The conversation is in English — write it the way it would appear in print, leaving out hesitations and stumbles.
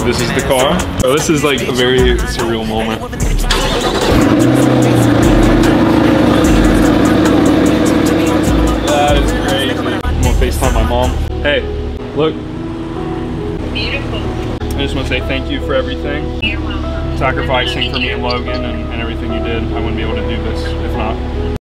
this is the car. Oh, this is like a very surreal moment. That is crazy. I'm gonna FaceTime my mom. Hey, look. Beautiful. I just want to say thank you for everything. You're welcome. Sacrificing for me and Logan and everything you did. I wouldn't be able to do this if not.